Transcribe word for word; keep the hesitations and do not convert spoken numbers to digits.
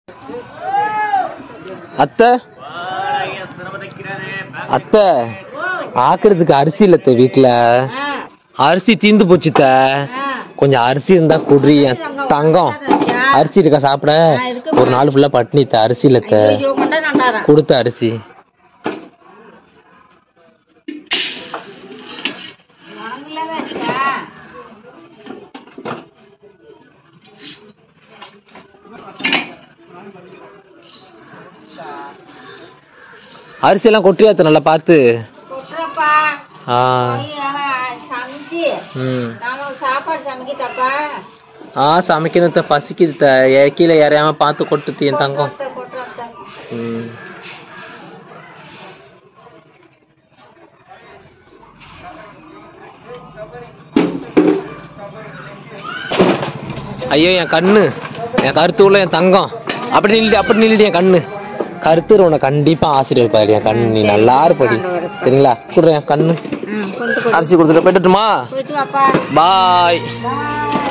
அத்தை அத்தை ஆக்குறதுக்கு அரிசி இல்லத்த வீட்டுல. அரிசி தீந்து போச்சுத்த. கொஞ்சம் அரிசி இருந்தா குடி என் தங்கம். அரிசி இருக்கா சாப்பிட? ஒரு நாள் ஃபுல்லா பட்னித்த. அரிசி இல்லத்த கொடுத்த அரிசி. அரிசி எல்லாம் கொட்டியாத்த நல்லா பார்த்து. ஆ சமைக்கணும் பசிக்குது. கீழே யாரையாம பார்த்து கொட்டுத்து என் தங்கம். ம் ஐயோ என் கண்ணு, என் கருத்து உள்ள என் தங்கம். அப்படி நில்லு அப்படி நில்லுடி என் கண்ணு. கருத்து உன்னை கண்டிப்பா ஆசிரியர் பாரு என் கண்ணு. நீ நல்லா இருப்படி சரிங்களா? கொடுறேன் என் கண்ணு. அரிசி கொடுத்துட்டு போயிட்டுமா? பாய்.